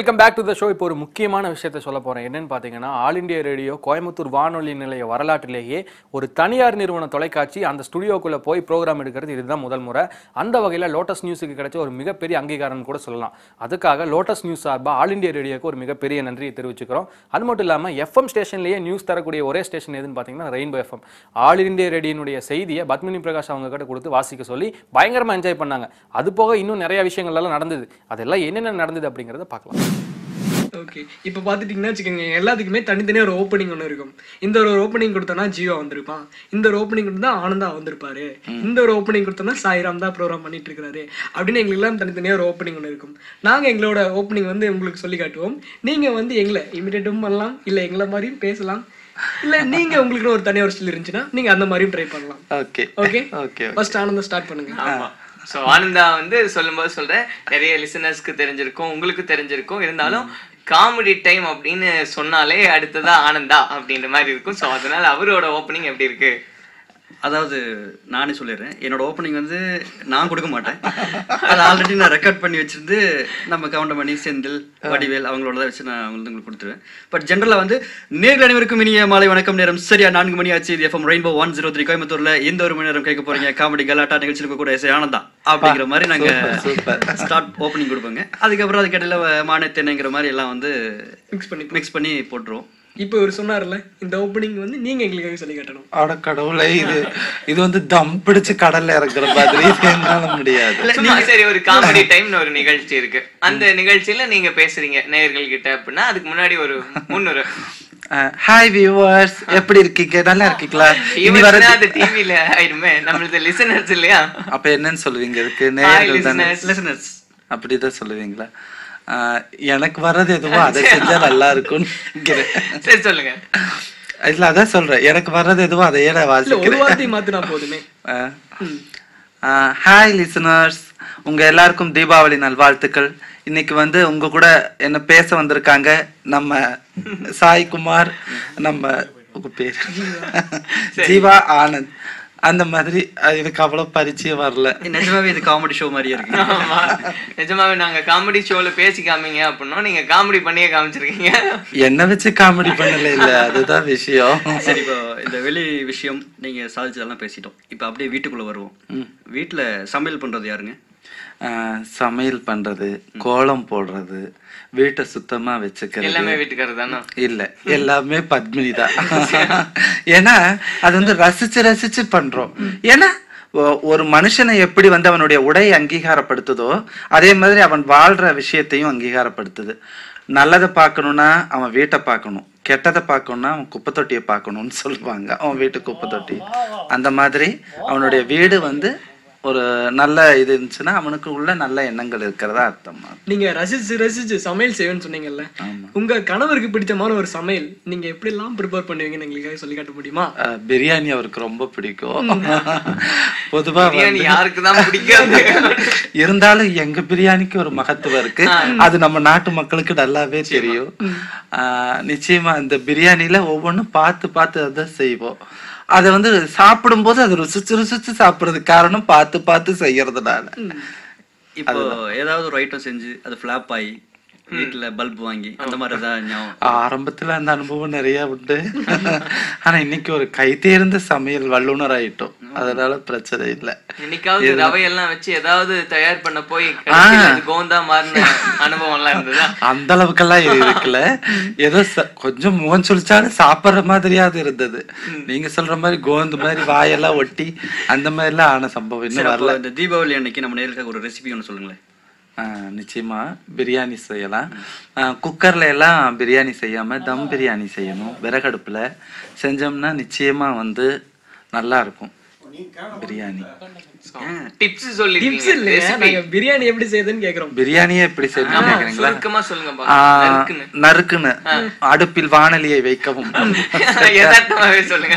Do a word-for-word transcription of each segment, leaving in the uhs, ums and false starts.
Welcome back to the show. இப்போ ஒரு முக்கியமான விஷயத்தை சொல்ல போகிறேன். என்னன்னு பார்த்தீங்கன்னா, ஆல் இண்டியா ரேடியோ கோயம்புத்தூர் வானொலி நிலைய வரலாற்றிலேயே ஒரு தனியார் நிறுவன தொலைக்காட்சி அந்த ஸ்டுடியோக்குள்ளே போய் ப்ரோக்ராம் எடுக்கிறது இதுதான் முதல் முறை. அந்த வகையில் லோட்டஸ் நியூஸுக்கு கிடைச்ச ஒரு மிகப்பெரிய அங்கீகாரம் கூட சொல்லலாம். அதுக்காக லோட்டஸ் நியூஸ் சார்பாக ஆல் இண்டியா ரேடியோக்கு ஒரு மிகப்பெரிய நன்றியை தெரிவிச்சுக்கிறோம். அது மட்டும் இல்லாமல் எஃப்எம் ஸ்டேஷன்லேயே நியூஸ் தரக்கூடிய ஒரே ஸ்டேஷன் எதுன்னு பார்த்தீங்கன்னா ரெயின்போ எஃப்எம். ஆல் இண்டியா ரேடியோனுடைய செய்தியை பத்மினி பிரகாஷ் அவங்க கிட்ட கொடுத்து வாசிக்க சொல்லி பயங்கரமாக என்ஜாய் பண்ணாங்க. அது போக இன்னும் நிறைய விஷயங்கள்லாம் நடந்தது. அதெல்லாம் என்னென்ன நடந்தது அப்படிங்கிறத பார்க்கலாம். ஓகே, இப்போ பார்த்துட்டிங்கன்னா வச்சுக்கோங்க, எல்லாத்துக்குமே தனித்தனியாக ஒரு ஓப்பனிங் ஒன்று இருக்கும். இந்த ஒரு ஓப்பனிங் கொடுத்தோன்னா ஜியோ வந்திருப்பான், இந்த ஒரு ஓப்பனிங் கொடுத்தா ஆனந்தா வந்திருப்பாரு, இந்த ஒரு ஓப்பனிங் கொடுத்தோன்னா சாய்ராம் தான் ப்ரோக்ராம் பண்ணிட்டு இருக்காரு அப்படின்னு எங்களுக்கு எல்லாம் தனித்தனியாக ஒரு ஓப்பனிங் ஒன்று இருக்கும். நாங்கள் எங்களோட ஓப்பனிங் வந்து உங்களுக்கு சொல்லி காட்டுவோம். நீங்கள் வந்து எங்களை இமிடியேட்டும் பண்ணலாம், இல்லை எங்களை மாதிரியும் பேசலாம், இல்ல நீங்க உங்களுக்கு ஒரு தனியா ஒரு ஸ்டைல் இருந்துச்சுன்னா நீங்க அந்த மாதிரியும் ட்ரை பண்ணலாம். Okay okay okay first Ananda start பண்ணுங்க. ஆமா, ஸோ ஆனந்தா வந்து சொல்லும்போது சொல்றேன், நிறைய லிசனர்ஸ்க்கு தெரிஞ்சிருக்கும், உங்களுக்கு தெரிஞ்சிருக்கும். இருந்தாலும் காமெடி டைம் அப்படின்னு சொன்னாலே அடுத்ததா ஆனந்தா அப்படின்ற மாதிரி இருக்கும். ஸோ அதனால அவரோட ஓப்பனிங் எப்படி இருக்கு? அதாவது நானே சொல்லிடுறேன், என்னோட ஓப்பனிங் வந்து நான் கொடுக்க மாட்டேன். அதை ஆல்ரெடி நான் ரெக்கார்ட் பண்ணி வச்சிருந்து நம்ம கவுண்டமணி, செந்தில், வடிவேல் அவங்களோட தான் வச்சு நான் வந்து உங்களுக்கு கொடுத்துருவேன். பட் ஜென்ரலாக வந்து நேர்கள் அனைவருக்கும் இனிய மாலை வணக்கம். நேரம் சரியா நான்கு மணி ஆச்சு. இது FM Rainbow one zero three கோயம்புத்தூர்ல இந்த ஒரு மணி நேரம் கேட்க போறீங்க காமெடி கலாட்டா நிகழ்ச்சியில் கூட எஸ் ஆனந்தா அப்படிங்கிற மாதிரி நாங்க ஸ்டார்ட் ஓப்பனிங் கொடுப்போங்க. அதுக்கப்புறம் அதுக்கு இடையில மானத்தென்னைங்கிற மாதிரி எல்லாம் வந்து மிக்ஸ் பண்ணி மிக்ஸ் பண்ணி போட்டுருவோம். இப்போ இவர் சொன்னார்ல, இந்த ஓப்பனிங் வந்து நீங்க எங்களுக்காக சொல்லி காட்டணும். அட கடவுளை, இது இது வந்து தம் பிடிச்சு கடல்ல இறக்குற மாதிரி என்னால முடியாது. சரி, ஒரு காமெடி டைம்னு ஒரு நிகழ்ச்சி இருக்கு, அந்த நிகழ்ச்சியில நீங்க பேசுறீங்க நேயர்கள் கிட்ட அப்படின்னா அதுக்கு முன்னாடி ஒரு முன்னுரை. ஹாய் வியூவர்ஸ், எப்படி இருக்கீங்க? நல்லா இருக்கீங்களா? இனி வர அது டிவில ஆயிருமே, நம்மளது லிசனர்ஸ் இல்லையா? அப்ப என்னன்னு சொல்லுவீங்க? இதுக்கு நேயர்கள் தானே, லிசனர்ஸ் அப்படிதான் சொல்லுவீங்களா? எனக்கு வர்றது எதுவோ அதை செஞ்சா நல்லா இருக்கும்னு சரி சொல்லுங்க. இல்ல அதான் சொல்றேன், எனக்கு வர்றது எதுவோ அதையே நான் வாசிக்கிறேன். மாத்தினா போதுமே. ஹாய் லிசனர்ஸ், உங்க எல்லாருக்கும் தீபாவளி நல்வாழ்த்துக்கள். இன்னைக்கு வந்து உங்க கூட என்ன பேச வந்திருக்காங்க நம்ம சாய்குமார், நம்ம உங்க பேர் ஜீவா ஆனந்த். அந்த மாதிரி எனக்கு அவ்வளவு பரிச்சயம் வரல. நிஜமாவே இது காமெடி ஷோ மாதிரியே இருக்கு. ஆமா, நிஜமாவே நாங்க காமெடி ஷோல பேசி காமிங்க அப்படின்னா நீங்க காமெடி பண்ணியே காமிச்சிருக்கீங்க. என்ன வச்சு காமெடி பண்ணல, இல்ல அதுதான் விஷயம். சரி, இப்போ இந்த வெளி விஷயம் நீங்க சாதிச்சதெல்லாம் பேசிட்டோம். இப்போ அப்படியே வீட்டுக்குள்ள வருவோம். வீட்டுல சமையல் பண்றது யாருங்க? சமையல் பண்றது, கோலம் போடுறது, வீட்டை சுத்தமா வச்சுக்கிறது எல்லாமே வீட்டுக்காரர் தானே? இல்ல, எல்லாமே பத்மினி தான். ஏன்னா அது வந்து ரசிச்சு ரசிச்சு பண்றோம். ஏன்னா ஒரு மனுஷனை எப்படி வந்து அவனுடைய உடையை அங்கீகாரப்படுத்துதோ அதே மாதிரி அவன் வாழ்ற விஷயத்தையும் அங்கீகாரப்படுத்துது. நல்லதை பார்க்கணும்னா அவன் வீட்டை பார்க்கணும், கெட்டதை பார்க்கணும்னா அவன் குப்பை தொட்டியை பார்க்கணும்னு சொல்லுவாங்க. அவன் வீட்டு குப்பை தொட்டி. அந்த மாதிரி அவனுடைய வீடு வந்து ஒரு நல்ல இது இருந்துச்சுன்னா அவனுக்கு உள்ள நல்ல எண்ணங்கள் இருக்கிறதா அர்த்தம். நீங்க ரசிச்சு ரசிச்சு சமையல் செய்வேன்னு சொன்னீங்கல்ல, உங்க கணவருக்கு பிடிச்சமான ஒரு சமையல் நீங்க எப்படி எல்லாம் ப்ரிப்பேர் பண்ணுவீங்கன்னு எங்களுக்காக சொல்லி காட்ட முடியுமா? பிரியாணி அவருக்கு ரொம்ப பிடிக்கும். பொதுவா யாருக்கு தான் பிடிக்காது, இருந்தாலும் எங்க பிரியாணிக்கு ஒரு மகத்துவம் இருக்கு. அது நம்ம நாட்டு மக்களுக்கு நல்லாவே தெரியும். ஆஹ் நிச்சயமா இந்த பிரியாணில ஒவ்வொன்றும் பார்த்து பார்த்து அதான் செய்வோம். அதை வந்து சாப்பிடும் போது அது ருசிச்சு ருசிச்சு சாப்பிடுறதுக்கு காரணம் பார்த்து பார்த்து செய்யறதுனால. இப்போ ஏதாவது ஒரு ஐட்டம் செஞ்சு அது ஃபிளாப் ஆகி வீட்டுல பல்ப் வாங்கி அந்த மாதிரி தான் ஆரம்பத்துல அந்த அனுபவம் நிறைய உண்டு. ஆனா இன்னைக்கு ஒரு கை தேர்ந்த சமையல் வல்லுநர் ஆயிட்டோம், அதனால பிரச்சனை இல்லை. இன்னைக்காவது ரவையெல்லாம் வச்சு ஏதாவது தயார் பண்ண போய் கோந்தா மாறின அனுபவம் எல்லாம் இருந்ததா? அந்த அளவுக்கெல்லாம் இருக்குல்ல, ஏதோ கொஞ்சம் முகம் சொல்லிச்சாலும் சாப்பிடுற மாதிரியாவது இருந்தது. நீங்க சொல்ற மாதிரி கோந்து மாதிரி வாயெல்லாம் ஒட்டி அந்த மாதிரி எல்லாம் ஆன சம்பவம் இன்னும் வரல. இந்த தீபாவளி அன்னைக்கு நம்ம நேருக்கு ஒரு ரெசிபி ஒன்று சொல்லுங்களேன். நிச்சயமா பிரியாணி செய்யலாம். குக்கர்ல எல்லாம் பிரியாணி செய்யாம தம் பிரியாணி செய்யணும். விறகடுப்புல செஞ்சோம்னா நிச்சயமா வந்து நல்லா இருக்கும் பிரியாணி. டிப்ஸ் சொல்லி டிப்ஸ் இல்ல, நாங்க பிரியாணி எப்படி செய்யறதுன்னு கேக்குறோம். பிரியாணியே எப்படி செய்யணும் கேக்குறீங்களா? சுருக்கமா சொல்லுங்க பாருங்க. நறுக்குன்னு அடுப்பில் வாணலியை வைக்கவும். யதார்த்தமாவே சொல்லுங்க.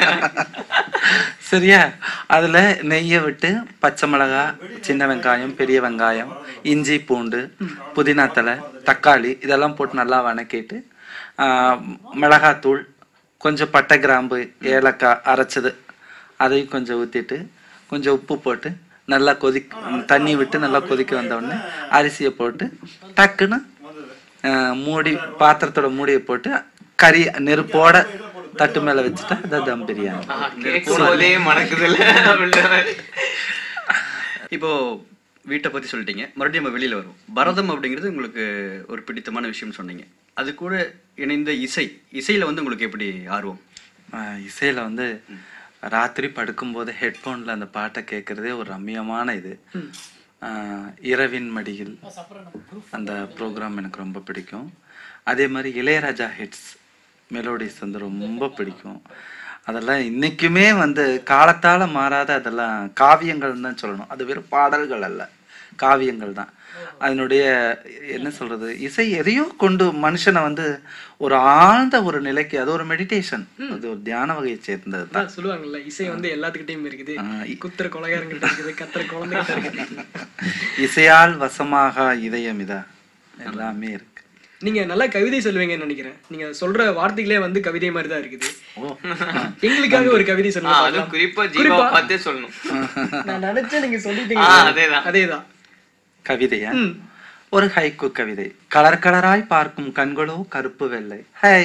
சரியா? அதுல நெய்யை விட்டு பச்சை மிளகாய், சின்ன வெங்காயம், பெரிய வெங்காயம், இஞ்சி, பூண்டு, புதினா தலை, தக்காளி இதெல்லாம் போட்டு நல்லா வணக்கிட்டு மிளகாத்தூள், கொஞ்சம் பட்டை, கிராம்பு, ஏலக்காய் அரைச்சது அதையும் கொஞ்சம் ஊற்றிட்டு கொஞ்சம் உப்பு போட்டு நல்லா கொதி தண்ணி விட்டு நல்லா கொதிக்க வந்தோடனே அரிசியை போட்டு டக்குன்னு அஹ், மூடி பாத்திரத்தோட மூடியை போட்டு கறி நெருப்போட தட்டு மேல வச்சுட்டா அதான் தம் பிரியாணி. கேட்கும் போதே மணக்குதுல அப்படின்ற மாதிரி. இப்போ வீட்டை பத்தி சொல்லிட்டீங்க, மறுபடியும் நம்ம வெளியில வரும். பரதம் அப்படிங்கிறது உங்களுக்கு ஒரு பிடித்தமான விஷயம் சொன்னீங்க. அது கூட இணைந்த இசை, இசையில வந்து உங்களுக்கு எப்படி ஆர்வம்? அஹ், இசையில வந்து ராத்திரி படுக்கும்போது ஹெட்ஃபோன்ல அந்த பாட்டை கேட்கறதே ஒரு ரம்மியமான இது. அஹ், இரவின் மடியில் அந்த ப்ரோக்ராம் எனக்கு ரொம்ப பிடிக்கும். அதே மாதிரி இளையராஜா ஹிட்ஸ் மெலோடிஸ் வந்து ரொம்ப பிடிக்கும். அதெல்லாம் இன்னைக்குமே வந்து காலத்தால மாறாத அதெல்லாம் காவியங்கள் தான் சொல்லணும். அது வெறும் பாடல்கள் அல்ல, காவியங்கள் தான். அதனுடைய என்ன சொல்றது, இசை எதையோ கொண்டு மனுஷனை வந்து ஒரு ஆழ்ந்த ஒரு நிலைக்கு, அது ஒரு மெடிடேஷன், அது ஒரு தியான வகையை சேர்ந்தது தான். அதான் சொல்லுவாங்கல்ல, இசை வந்து எல்லாத்துக்கிட்டையும் இருக்குது. குத்துற கொலைகாரங்கிட்ட இருக்குது, கத்துற குழந்தைகிட்ட இருக்குது. இசையால் வசமாக இதயம் இதா எல்லாமே இருக்கு. நீங்க நல்லா கவிதை சொல்லுவீங்கன்னு நினைக்கிறேன். நீங்க சொல்ற வார்த்தைகளே வந்து கவிதை மாதிரி தான் இருக்குது. எங்களுக்காக ஒரு கவிதை ஆ, சொல்லுங்க. அது குறிப்பா ஜீவாவை பார்த்தே சொல்லணும். நான் நினைச்சேன் நீங்க சொல்லிட்டீங்க. ஆ, அதேதான். அதேதான். கவிதையா? ஒரு ஹைக்கூ கவிதை. கலர் கலராய் பார்க்கும் கண்களோ கருப்பு வெள்ளை. ஹை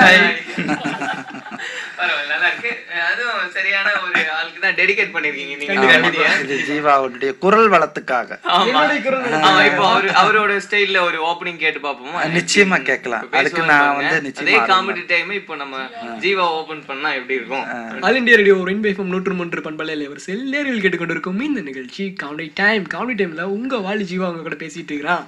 பரவாயில்ல, நல்லா இருக்கு. அதுவும் சரியான ஒரு ஆளுக்கு தான் டெடிகேட் பண்ணிருக்கீங்க நீங்க இந்த ஆமா, கவிதையை. இது ஜீவாவுடைய குரல் வளத்துக்காக. ஆமா. என்னுடைய குரல் ஆமா, இப்போ அவரு அவரோட ஸ்டைல்ல ஒரு ஓப்பனிங் கேட்டு பாப்போமா? நிச்சயமா கேட்கலாம். இப்ப அதுக்கு பேசுவாரு நான் பாருங்க. வந்து அதே நிச்சயமா காமெடி டைம் இப்போ நம்ம ஜீவா ஓபன் பண்ணா எப்படி இருக்கும்? ஆல் இந்தியா ரேடியோ ரெயின்போ நூற்று மூன்று பண்பலையில் ஒரு செல்லேரியில் கேட்டுக்கொண்டிருக்கும் இந்த நிகழ்ச்சி காமெடி டைம். காமெடி டைம்ல உங்க வாலி ஜீவா அவங்க கூட பேசிட்டு இருக்கிறான்.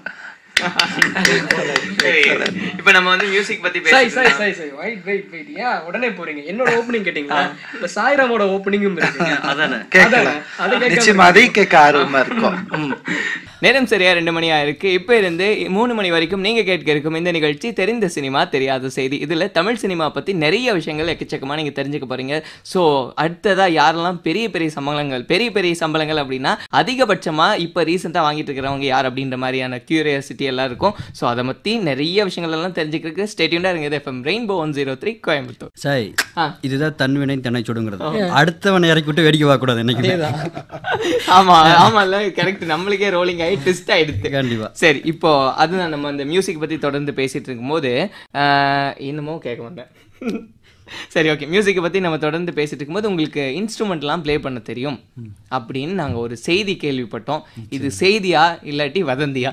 சரி, இப்ப நம்ம வந்து மியூசிக் பத்தி சாய் சாய் பேசலாம். Sai Sai wait wait wait ஏன் உடனே போறீங்க? என்னோட ஓப்பனிங் கேட்டீங்களா? இப்ப சாய்ராமோட ஓப்பனிங்கும் இருக்கு. அதானே கேட்கலாம். அதை கேட்காம நிச்சயமா அதை கேட்க ஆர்வமா இருக்கும். ம். நேரம் சரியா ரெண்டு மணி ஆயிருக்கு. இப்போ இருந்து மூணு மணி வரைக்கும் நீங்க கேட்க இருக்கும் இந்த நிகழ்ச்சி தெரிந்த சினிமா தெரியாத செய்தி. இதுல தமிழ் சினிமா பத்தி நிறைய விஷயங்கள் எக்கச்சக்கமா நீங்க தெரிஞ்சுக்க போறீங்க. ஸோ அடுத்ததா யாரெல்லாம் பெரிய பெரிய சம்பளங்கள் பெரிய பெரிய சம்பளங்கள் அப்படின்னா அதிகபட்சமா இப்போ ரீசெண்டாக வாங்கிட்டு இருக்கிறவங்க யார் அப்படின்ற மாதிரியான கியூரியாசிட்டி எல்லாம் இருக்கும். ஸோ அதை பத்தி நிறைய விஷயங்கள் எல்லாம் தெரிஞ்சுக்கிறதுக்கு ஸ்டேட்யூண்டா இருங்க. FM Rainbow one zero three Coimbatore. Sai, ஆ. இதுதான் தன்வினை தன்னை சுடுங்கிறது. அடுத்தவனை இறக்கி விட்டு வேடிக்கை பார்க்க கூடாது என்னைக்கு. ஆமா ஆமால கரெக்ட். நம்மளுக்கே ரோலிங் ஆகி ட்விஸ்ட் ஆயிடுது. கண்டிப்பா. சரி, இப்போ அதுதான் நம்ம அந்த மியூசிக் பத்தி தொடர்ந்து பேசிட்டு இருக்கும்போது ஆஹ், இன்னமும் கேட்க மாட்டேன். சரி, ஓகே. மியூசிக்கை பற்றி நம்ம தொடர்ந்து பேசிட்டு இருக்கும்போது உங்களுக்கு இன்ஸ்ட்ருமெண்ட்லாம் ப்ளே பண்ண தெரியும் அப்படின்னு நாங்கள் ஒரு செய்தி கேள்விப்பட்டோம். இது செய்தியா இல்லாட்டி வதந்தியா?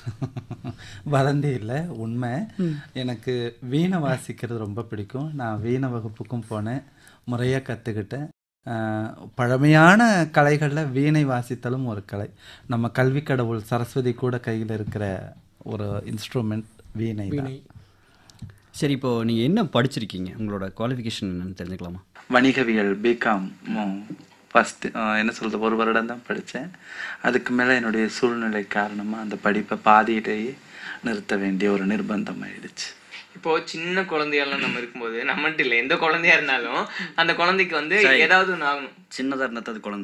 வதந்தி இல்லை, உண்மை. எனக்கு வீணை வாசிக்கிறது ரொம்ப பிடிக்கும். நான் வீணை வகுப்புக்கும் போனேன், முறையாக கற்றுக்கிட்டேன். பழமையான கலைகளில் வீணை வாசித்தலும் ஒரு கலை. நம்ம கல்வி கடவுள் சரஸ்வதி கூட கையில் இருக்கிற ஒரு இன்ஸ்ட்ருமெண்ட் வீணை தான். சரி, இப்போ நீங்கள் என்ன படிச்சிருக்கீங்க? உங்களோட குவாலிஃபிகேஷன் என்னன்னு தெரிஞ்சுக்கலாமா? வணிகவியல் பிகாம் ஃபஸ்ட்டு என்ன சொல்கிறது ஒரு வருடம் தான் படித்தேன். அதுக்கு மேலே என்னுடைய சூழ்நிலை காரணமாக அந்த படிப்பை பாதியிலேயே நிறுத்த வேண்டிய ஒரு நிர்பந்தம் ஆயிடுச்சு. இப்போ சின்ன குழந்தையெல்லாம் நம்ம இருக்கும்போது நம்மகிட்ட இல்லை, எந்த குழந்தையா இருந்தாலும் அந்த குழந்தைக்கு வந்து ஏதாவது ஒன்று ஆகணும். சின்னதாக இருந்தது குழந்தை.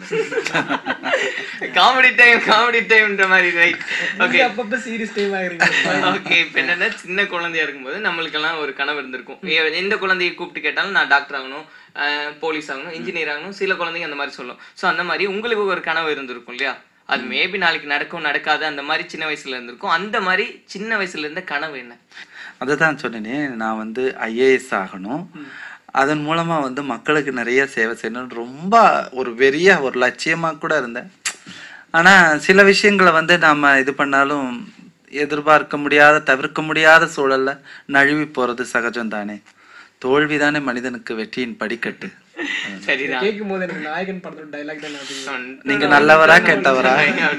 காமெடி டைம் காமெடி டைம்ன்ற மாதிரி, ரைட்? ஓகே, அப்பப்ப சீரியஸ் டைம் ஆகுறீங்க. ஓகே. இப்போ என்னன்னா சின்ன குழந்தையா இருக்கும்போது நம்மளுக்கெல்லாம் ஒரு கனவு இருந்திருக்கும். எ- எந்த குழந்தையை கூப்பிட்டு கேட்டாலும் நான் டாக்டர் ஆகணும், போலீஸ் ஆகணும், இன்ஜினியர் ஆகணும். சில குழந்தைங்க அந்த மாதிரி சொல்லும். ஸோ அந்த மாதிரி உங்களுக்கு ஒரு கனவு இருந்திருக்கும் இல்லையா? அது மேபி நாளைக்கு நடக்கும் நடக்காது அந்த மாதிரி சின்ன வயசுல இருந்திருக்கும். அந்த மாதிரி சின்ன வயசுல இருந்த கனவு என்ன? அதை தான் சொன்னேனே, நான் வந்து ஐஏஎஸ் ஆகணும், அதன் மூலமாக வந்து மக்களுக்கு நிறைய சேவை செய்யணும்னு ரொம்ப ஒரு வெறிய ஒரு லட்சியமாக கூட இருந்தேன். ஆனால் சில விஷயங்களை வந்து நாம் இது பண்ணாலும் எதிர்பார்க்க முடியாத தவிர்க்க முடியாத சூழலில் நழுவி போகிறது சகஜம் தானே. தோல்வி தானே மனிதனுக்கு வெற்றியின் படிக்கட்டு. சரிதான். கேட்கும் போது எனக்கு நாயகன் படத்தோட டைலாக் தான் ஞாபகம். நீங்க நல்லவரா கெட்டவரா?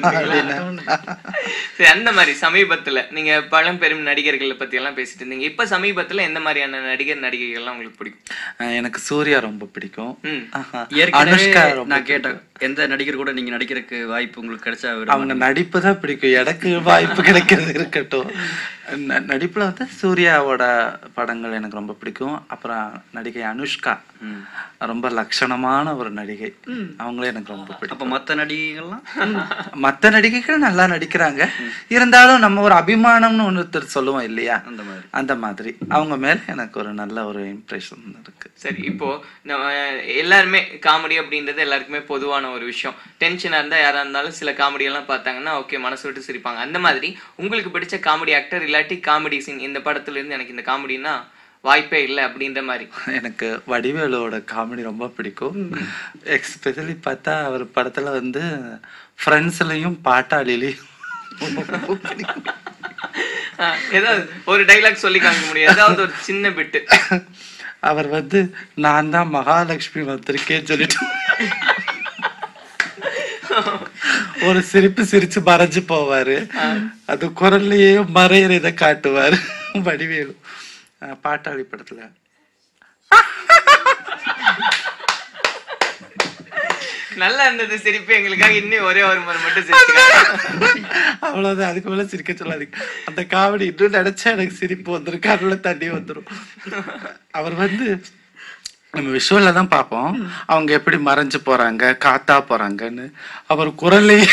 சரி, அந்த மாதிரி சமீபத்துல நீங்க பழம்பெரும் நடிகர்களை பத்தி எல்லாம் பேசிட்டு இருந்தீங்க. இப்ப சமீபத்துல எந்த மாதிரியான நடிகர் நடிகைகள் எல்லாம் உங்களுக்கு பிடிக்கும்? அஹ் எனக்கு சூர்யா ரொம்ப பிடிக்கும். ம். ஆஹா. ஏற்கனவே அனுஷ்கா ரொம்ப நான் கேட்டேன், எந்த நடிகர் கூட நீங்க நடிக்கிறதுக்கு வாய்ப்பு உங்களுக்கு கிடைச்சா விரும்ப அவங்க நடிப்பு தான் பிடிக்கும், எனக்கு வாய்ப்பு கிடைக்கிறது இருக்கட்டும். ந- நடிப்புல வந்து சூர்யாவோட படங்கள் எனக்கு ரொம்ப பிடிக்கும். அப்புறம் நடிகை அனுஷ்கா ரொம்ப லட்சணமான ஒரு நடிகை, அவங்களே எனக்கு ரொம்ப பிடிக்கும். அப்ப மத்த நடிகைகள்லாம் மற்ற நடிகைகள் நல்லா நடிக்கிறாங்க, இருந்தாலும் நம்ம ஒரு அபிமானம்னு ஒருத்தர் சொல்லுவோம் இல்லையா, அந்த மாதிரி. அந்த மாதிரி அவங்க மேல எனக்கு ஒரு நல்ல ஒரு இம்ப்ரெஷன் இருக்கு. சரி, இப்போ நம்ம எல்லாருமே காமெடி அப்படின்றது எல்லாருக்குமே பொதுவான ஒரு விஷயம். டென்ஷனா இருந்தா யாரா இருந்தாலும் சில காமெடி எல்லாம் பார்த்தாங்கன்னா ஓகே மனசு விட்டு சிரிப்பாங்க. அந்த மாதிரி உங்களுக்கு பிடிச்ச காமெடி ஆக்டர் இல்லாட்டி இல்லாட்டி காமெடி சீன் இந்த படத்துல இருந்து எனக்கு இந்த காமெடினா வாய்ப்பே இல்லை அப்படின்ற மாதிரி? எனக்கு வடிவேலோட காமெடி ரொம்ப பிடிக்கும். எக்ஸ்பெஷலி பார்த்தா அவர் படத்துல வந்து ஃப்ரெண்ட்ஸ்லயும் பாட்டாளிலையும் ஆஹ் ஏதாவது ஒரு டைலாக் சொல்லி காமிக்க முடியாது, ஏதாவது ஒரு சின்ன பிட்டு. அவர் வந்து நான் தான் மகாலட்சுமி வந்திருக்கேன்னு சொல்லிட்டு ஒரு சிரிப்பு சிரிச்சு மறைஞ்சு போவாரு. அது குரல்லையே மறையிறத காட்டுவாரு வடிவேலு அஹ் பாட்டாளி படத்துல. நல்லா இருந்தது சிரிப்பு, எங்களுக்காக இன்னும் ஒரே ஒரு முறை மட்டும் சிரிச்சுக்காங்க. அவ்வளவுதான், அதுக்கு மேல சிரிக்க சொல்லாதீங்க. அந்த காமெடி இன்னும் நினைச்சா எனக்கு சிரிப்பு வந்துரும், கண்ணுல தண்ணி வந்துரும். அவர் வந்து நம்ம விஷுவல்ல தான் பார்ப்போம் அவங்க எப்படி மறைஞ்சு போறாங்க காத்தா போறாங்கன்னு. அவர் குரல்லையே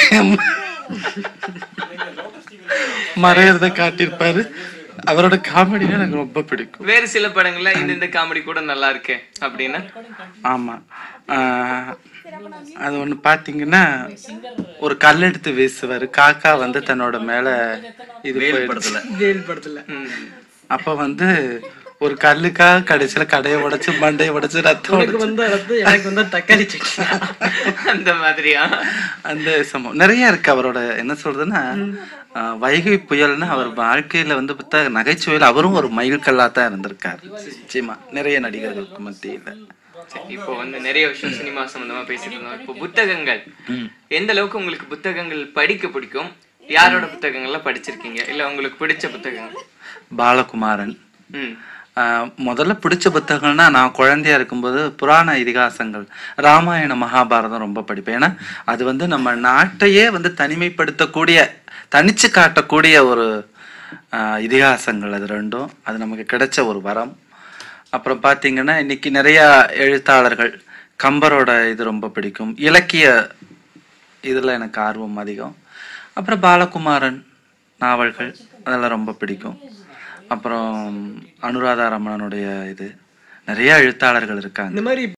மறையறத காட்டியிருப்பாரு. அவரோட காமெடினா எனக்கு ரொம்ப பிடிக்கும். வேறு சில படங்கள்ல இந்த இந்த காமெடி கூட நல்லா இருக்கே அப்படின்னா? ஆமா, ஆஹ் அது ஒண்ணு பாத்தீங்கன்னா ஒரு கல் எடுத்து வீசுவாரு, காக்கா வந்து தன்னோட மேல இது வேல் போயிடுச்சு. படத்துல வேல் படத்துல அப்ப வந்து ஒரு கல்லுக்காக கடைசியில கடையை உடைச்சு மண்டையை உடைச்சு ரத்தம் உனக்கு உடைச்சு வந்தா ரத்தம், எனக்கு வந்தா தக்காளி சட்னி. அந்த மாதிரியா? அந்த சம்பவம் நிறைய இருக்கு. அவரோட என்ன சொல்றதுன்னா ஆஹ் வைகை புயல்னா அவர் வாழ்க்கையில வந்து பார்த்தா நகைச்சுவையில அவரும் ஒரு மைல்கல்லா தான் இருந்திருக்காரு. நிச்சயமா நிறைய நடிகர்களுக்கு மத்தியில. சரி, இப்போ வந்து நிறைய விஷயம் சினிமா சம்பந்தமா பேசிட்டு இருந்தோம். இப்போ புத்தகங்கள், எந்த அளவுக்கு உங்களுக்கு புத்தகங்கள் படிக்க பிடிக்கும்? யாரோட புத்தகங்கள்ல படிச்சிருக்கீங்க, இல்ல உங்களுக்கு பிடிச்ச புத்தகங்கள்? பாலகுமாரன். ம் ஆஹ் முதல்ல பிடிச்ச புத்தகங்கள்னா நான் குழந்தையா இருக்கும்போது புராண இதிகாசங்கள், ராமாயண மகாபாரதம் ரொம்ப படிப்பேன். ஏன்னா அது வந்து நம்ம நாட்டையே வந்து தனிமைப்படுத்தக்கூடிய, தனிச்சு காட்டக்கூடிய ஒரு ஆஹ் இதிகாசங்கள் அது ரெண்டும். அது நமக்கு கிடைச்ச ஒரு வரம். அப்புறம் பார்த்தீங்கன்னா இன்னைக்கு நிறைய எழுத்தாளர்கள், கம்பரோட இது ரொம்ப பிடிக்கும். இலக்கிய இதில் எனக்கு ஆர்வம் அதிகம். அப்புறம் பாலகுமாரன் நாவல்கள் அதெல்லாம் ரொம்ப பிடிக்கும். அப்புறம் அனுராதா ரமணனுடைய இது, நிறைய எழுத்தாளர்கள் இருக்காங்க. இந்த மாதிரி